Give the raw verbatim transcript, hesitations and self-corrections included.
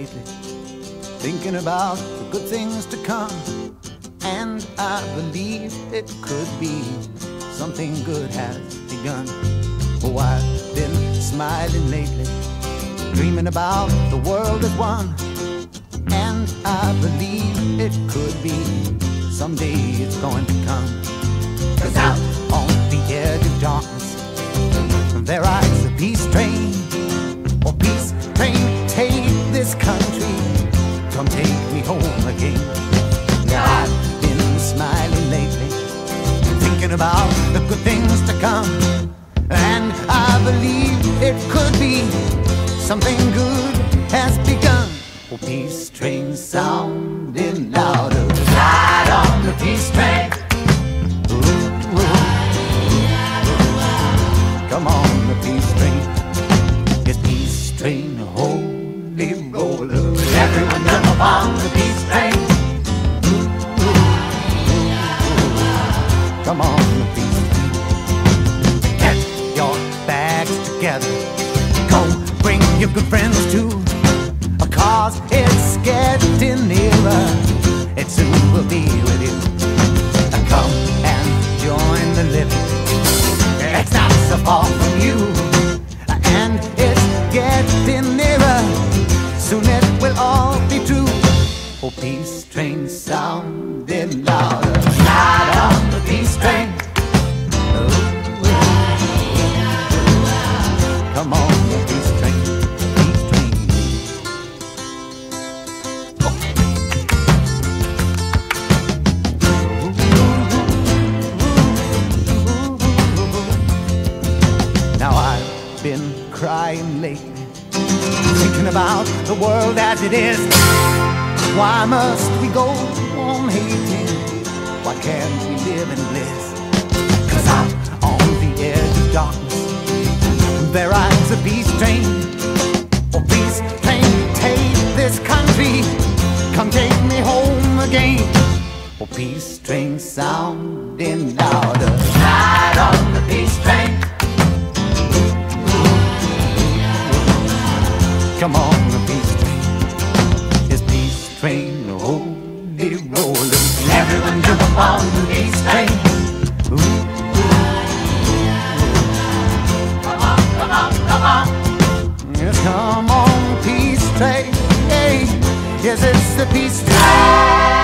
lately, thinking about the good things to come. And I believe it could be something good has begun. Oh, I've been smiling lately, dreaming about the world as one. And I believe it could be someday it's going to come. 'Cause out on the edge of darkness there rides a peace train. Oh, peace train, take this country, come take me home again. Now I've been smiling lately, thinking about the good things to come. And I believe it could be something good has begun. Oh, peace train sounding louder, ride on the peace train. Ooh, ooh. Come on, the peace train. Yes, peace train, holy roller. Everyone jump on the peace train. Ooh, ooh. Come on, the peace train. Get your bags together, go bring your good friends too, 'cause it's getting nearer, it soon will be with you. Come and join the living, it's not so far from you. And it's getting nearer, soon it will all be true. Oh, peace train sounding louder, ride on the peace train. Ooh, come on, the peace train. Been crying lately, thinking about the world as it is. Why must we go on hating? Why can't we live in bliss? 'Cause out on the edge of darkness there rides a peace train. Oh, peace train, take this country, come take me home again. Oh, peace train sounding louder, ride on the peace train. Come on, the peace train. This peace train, holy roller. Everyone jump on the peace train. Ooh, ooh. Come on, come on, come on. Yes, come on, peace train. Hey, yes, it's the peace train.